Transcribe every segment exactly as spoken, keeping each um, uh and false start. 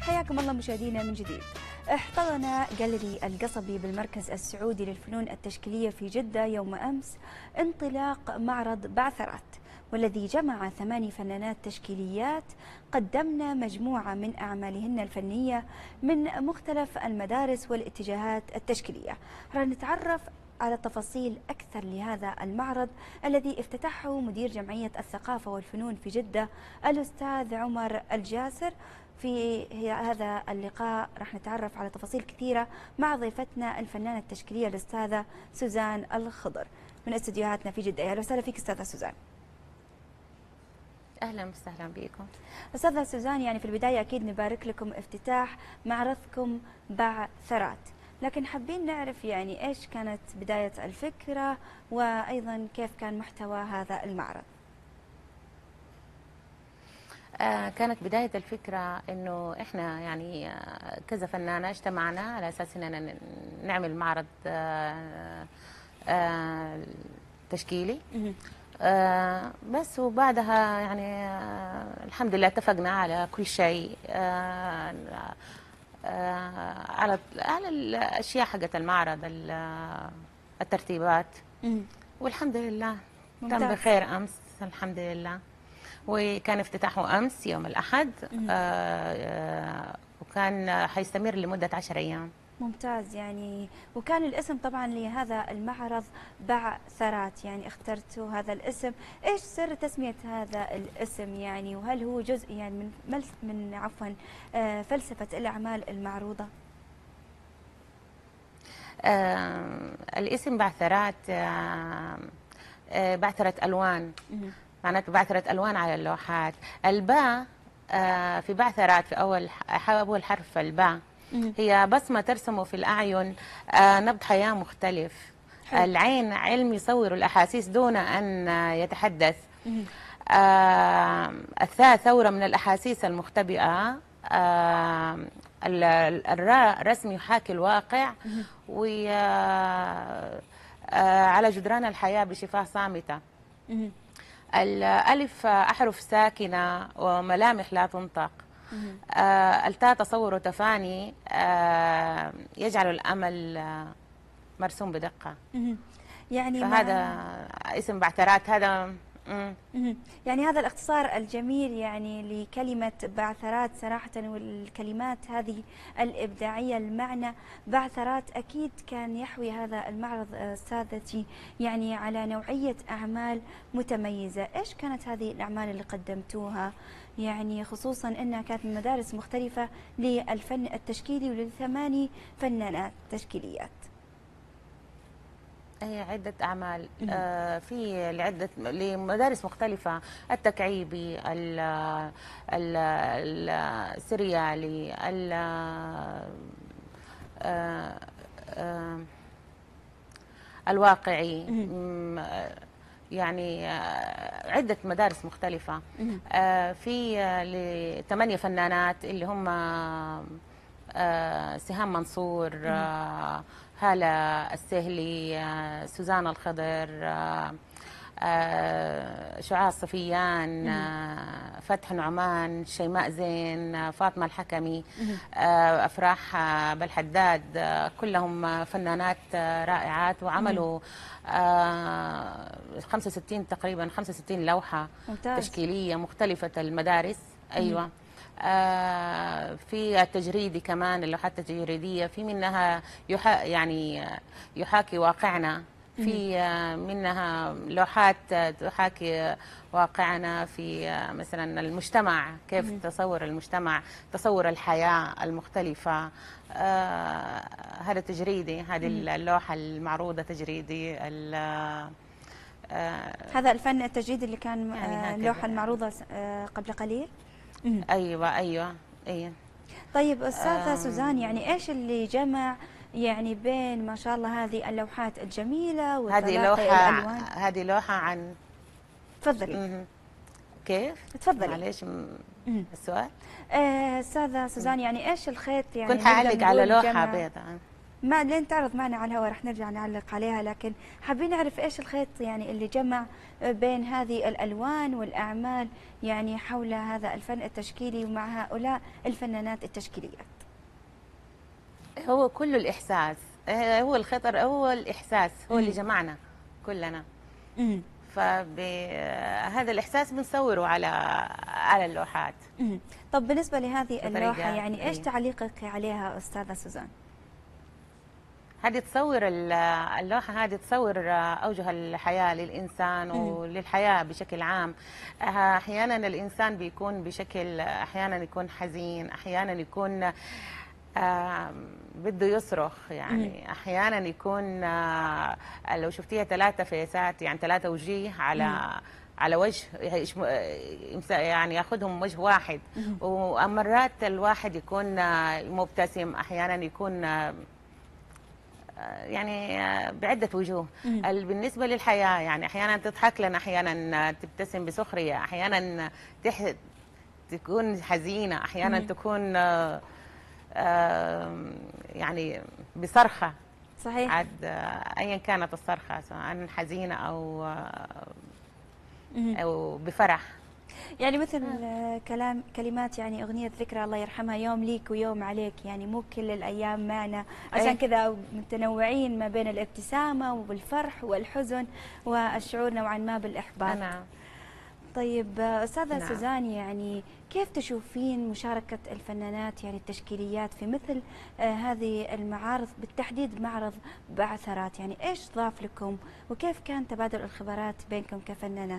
حياكم الله مشاهدينا من جديد. احتضن جاليري القصبي بالمركز السعودي للفنون التشكيلية في جدة يوم أمس انطلاق معرض بعثرات، والذي جمع ثماني فنانات تشكيليات قدمن مجموعة من أعمالهن الفنية من مختلف المدارس والاتجاهات التشكيلية. راح نتعرف على تفاصيل أكثر لهذا المعرض الذي افتتحه مدير جمعية الثقافة والفنون في جدة الأستاذ عمر الجاسر. في هذا اللقاء راح نتعرف على تفاصيل كثيرة مع ضيفتنا الفنانة التشكيلية الأستاذة سوزان الخضر من استديوهاتنا في جدة. أهلا وسهلا فيك أستاذة سوزان. اهلا وسهلا بكم استاذة سوزان، يعني في البداية اكيد نبارك لكم افتتاح معرضكم بعثرات، لكن حابين نعرف يعني ايش كانت بداية الفكرة وايضا كيف كان محتوى هذا المعرض. آه كانت بداية الفكرة انه احنا يعني آه كذا فنانة اجتمعنا على اساس اننا نعمل معرض آه آه تشكيلي. آه بس وبعدها يعني آه الحمد لله اتفقنا على كل شيء، آه آه على على الاشياء حقت المعرض، الترتيبات، والحمد لله تم بخير امس الحمد لله. وكان افتتاحه امس يوم الاحد، آه آه وكان حيستمر لمده عشر ايام. ممتاز. يعني وكان الاسم طبعا لهذا المعرض بعثرات، يعني اخترتوا هذا الاسم، ايش سر تسمية هذا الاسم يعني، وهل هو جزء يعني من من عفوا آه فلسفة الاعمال المعروضة؟ آه الاسم بعثرات، آه آه بعثرة الوان، معناته بعثرة الوان على اللوحات. الباء آه في بعثرات في اول اول حرف الباء هي بصمة ترسم في الأعين آه نبض حياة مختلف. حلو. العين علم يصور الأحاسيس دون أن يتحدث. آه الثاء ثورة من الأحاسيس المختبئة. آه الراء رسم يحاكي الواقع، وعلى آه جدران الحياة بشفاه صامتة. الألف أحرف ساكنة وملامح لا تنطق. آه التاء تصور وتفاني آه يجعل الأمل آه مرسوم بدقة. يعني فهذا اسم بعثرات. هذا يعني هذا الاختصار الجميل يعني لكلمة بعثرات صراحة، والكلمات هذه الإبداعية. المعنى بعثرات أكيد كان يحوي هذا المعرض سادتي يعني على نوعية أعمال متميزة. إيش كانت هذه الأعمال اللي قدمتوها، يعني خصوصا أنها كانت من مدارس مختلفة للفن التشكيلي ولثماني فنانات تشكيليات؟ هي عدة أعمال آه في لعدة لمدارس مختلفة، التكعيبي، ال ال السريالي، ال آه آه الواقعي، يعني آه عدة مدارس مختلفة. آه في لثمانية فنانات اللي هم آه سهام منصور، آه هالة السهلي، آه سوزان الخضر، آه آه شعاع الصفيان، آه فتح نعمان، شيماء زين، آه فاطمة الحكمي، آه أفراح آه بالحداد، آه كلهم فنانات آه رائعات، وعملوا آه خمسة وستين تقريبا خمسة وستين لوحة ممتاز. تشكيلية مختلفة المدارس. أيوة. آه في التجريدي كمان، اللوحات التجريدية في منها يحا يعني يحاكي واقعنا، في آه منها لوحات تحاكي واقعنا في آه مثلا المجتمع، كيف تصور المجتمع، تصور الحياة المختلفة. آه هذا تجريدي، هذه اللوحة المعروضة تجريدي. آه هذا الفن التجريدي اللي كان يعني اللوحة المعروضة آه قبل قليل. ايوه ايوه ايوه. طيب استاذه سوزان، يعني ايش اللي جمع يعني بين ما شاء الله هذه اللوحات الجميله وتلاقي الالوان؟ هذه لوحه عن تفضلي. كيف؟ تفضلي. معليش السؤال. آه استاذه سوزان، يعني ايش الخيط يعني كنت حعلق على لوحه بيضاء. ما لين تعرض معنا على الهواء راح نرجع نعلق عليها، لكن حابين نعرف ايش الخيط يعني اللي جمع بين هذه الالوان والاعمال يعني حول هذا الفن التشكيلي ومع هؤلاء الفنانات التشكيليات. هو كله الإحساس، هو الخطر، هو الإحساس هو اللي جمعنا كلنا. امم فبهذا الإحساس بنصوره على على اللوحات. امم طب بالنسبة لهذه اللوحة يعني ايش إيه. تعليقك عليها أستاذة سوزان؟ هذه تصور اللوحة، هذه تصور أوجه الحياة للإنسان وللحياة بشكل عام. أحيانا الإنسان بيكون بشكل، أحيانا يكون حزين، أحيانا يكون آه بده يصرخ يعني. احيانا يكون آه لو شفتيها ثلاثه فيسات يعني ثلاثه وجيه على مم. على وجه يعني ياخذهم وجه واحد. مم. ومرات الواحد يكون آه مبتسم، احيانا يكون آه يعني آه بعده وجوه. مم. بالنسبه للحياه يعني احيانا تضحك لنا، احيانا تبتسم بسخريه، احيانا تح تكون حزينه، احيانا مم. تكون آه آه يعني بصرخة. صحيح. عاد آه ايا كانت الصرخة، سواء حزينة او آه او بفرح. يعني مثل آه. كلام كلمات يعني اغنية ذكرى الله يرحمها، يوم ليك ويوم عليك، يعني مو كل الايام معنا، عشان ايه؟ كذا متنوعين ما بين الابتسامة والفرح والحزن والشعور نوعا ما بالاحباط. نعم. طيب أستاذة نعم. سوزان، يعني كيف تشوفين مشاركة الفنانات يعني التشكيليات في مثل آه هذه المعارض، بالتحديد معرض بعثرات؟ يعني إيش ضاف لكم وكيف كان تبادل الخبرات بينكم كفنانات؟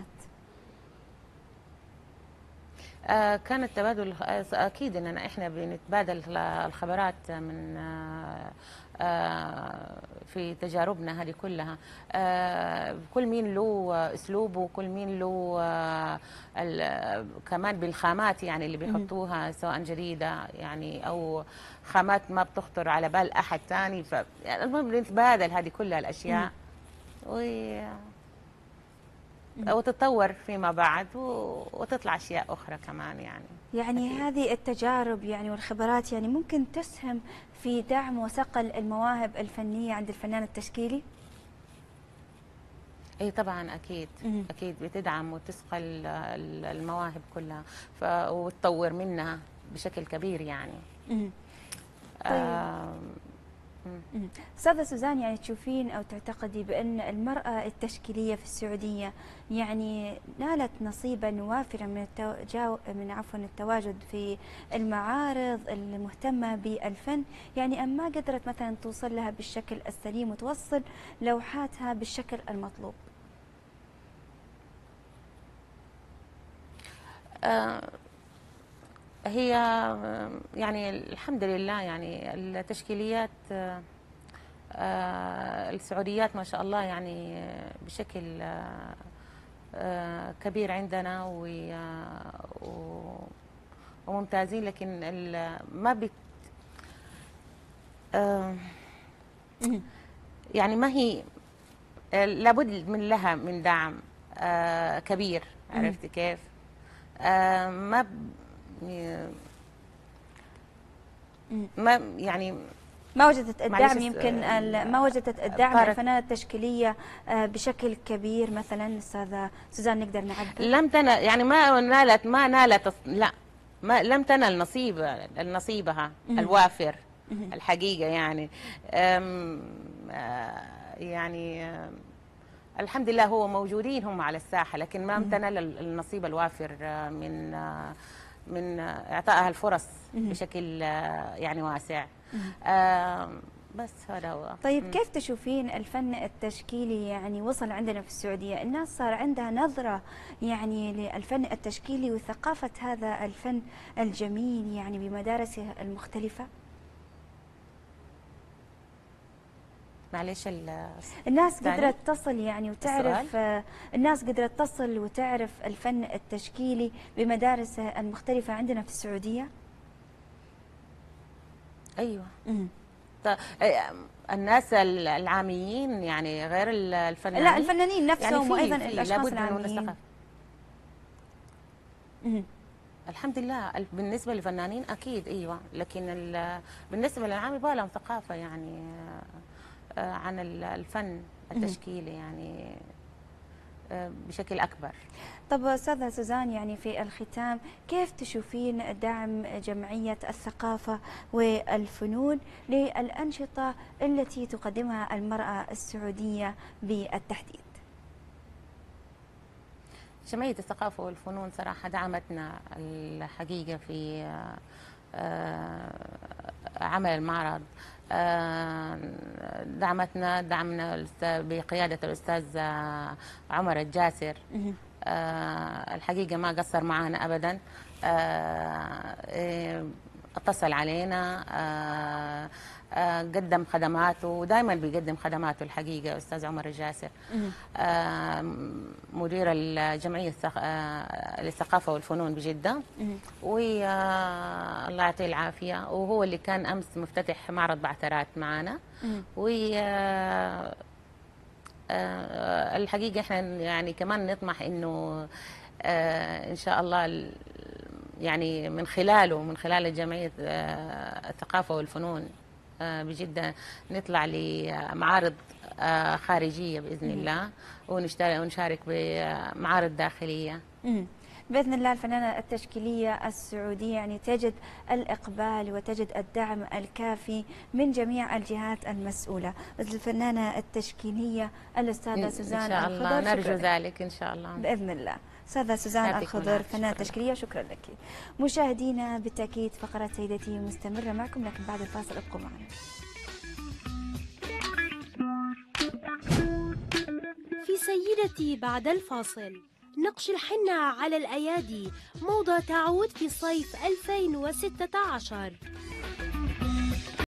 آه كان التبادل أكيد إننا إحنا بنتبادل الخبرات من آه آه في تجاربنا هذه كلها. آه كل مين له اسلوبه، كل مين له آه كمان بالخامات يعني اللي بيحطوها، سواء جديده يعني او خامات ما بتخطر على بال احد ثاني. فالمهم بنتبادل هذه كلها الاشياء و وتتطور فيما بعد وتطلع اشياء اخرى كمان يعني. يعني أكيد. هذه التجارب يعني والخبرات يعني ممكن تسهم في دعم وصقل المواهب الفنية عند الفنان التشكيلي؟ اي طبعا اكيد. مم. اكيد بتدعم وتثقل المواهب كلها ف... وتطور منها بشكل كبير يعني. مم. طيب. آه... أستاذة سوزان، يعني تشوفين أو تعتقدي بأن المرأة التشكيلية في السعودية يعني نالت نصيبا وافرا من التو... من عفوا التواجد في المعارض المهتمة بالفن، يعني أم ما قدرت مثلا توصل لها بالشكل السليم وتوصل لوحاتها بالشكل المطلوب؟ آه هي يعني الحمد لله يعني التشكيليات آه السعوديات ما شاء الله يعني بشكل آه كبير عندنا وممتازين، لكن ما بت آه يعني ما هي لابد من لها من دعم آه كبير. عرفت كيف؟ آه ما ما يعني ما وجدت الدعم، يمكن ما وجدت الدعم الفنانة التشكيلية بشكل كبير مثلا. استاذة سوزان نقدر نعبر لم تنال يعني ما نالت ما نالت لا ما لم تنل نصيب نصيبها الوافر الحقيقة يعني. يعني الحمد لله هو موجودين هم على الساحة، لكن ما امتنل النصيب الوافر من من إعطائها الفرص بشكل يعني واسع. بس هذا هو. طيب م. كيف تشوفين الفن التشكيلي يعني وصل عندنا في السعودية؟ الناس صار عندها نظرة يعني للفن التشكيلي وثقافة هذا الفن الجميل يعني بمدارسه المختلفة. معلش الناس قدرت تصل يعني وتعرف السؤال؟ الناس قدرت تصل وتعرف الفن التشكيلي بمدارسه المختلفة عندنا في السعودية؟ ايوه. امم الناس العاميين يعني غير الفنانين. لا الفنانين نفسهم يعني وايضا الاشخاص العاميين. الحمد لله. ال- بالنسبة للفنانين أكيد أيوة، لكن ال- بالنسبة للعام يبغى لهم ثقافة يعني آه، آه، عن ال- الفن التشكيلي يعني آه، بشكل أكبر. طب أستاذة سوزان، يعني في الختام كيف تشوفين دعم جمعية الثقافة والفنون للأنشطة التي تقدمها المرأة السعودية بالتحديد؟ جمعية الثقافة والفنون صراحة دعمتنا الحقيقة في آه، آه، عمل المعرض. آه، دعمتنا دعمنا الأستاذ- بقيادة الأستاذ آه، عمر الجاسر. آه، الحقيقة ما قصر معنا أبدا. آه، إيه، اتصل علينا. آه، آه، قدم خدماته، ودائما بيقدم خدماته الحقيقة أستاذ عمر الجاسر. آه، مدير الجمعية الثق- آه، للثقافة والفنون بجدة، والله يعطيه العافية. وهو اللي كان أمس مفتتح معرض بعثرات معنا. و آه، آه، الحقيقة احنا يعني كمان نطمح انه آه، ان شاء الله ال- يعني من خلاله من خلال جمعية آه، الثقافة والفنون آه، بجدة نطلع لمعارض آه، خارجية بإذن الله، ونشترك ونشارك بمعارض داخلية. مم. بإذن الله الفنانة التشكيلية السعودية يعني تجد الإقبال وتجد الدعم الكافي من جميع الجهات المسؤولة. مثل الفنانة التشكيلية الأستاذة سوزان إن شاء الله الخضر، نرجو ذلك إن شاء الله بإذن الله. أستاذة سوزان الخضر فنانة تشكيلية، شكرا لك. مشاهدينا بالتأكيد فقرة سيدتي مستمرة معكم، لكن بعد الفاصل ابقوا معنا. في سيدتي بعد الفاصل، نقش الحنة على الأيادي موضة تعود في صيف ألفين وستة عشر.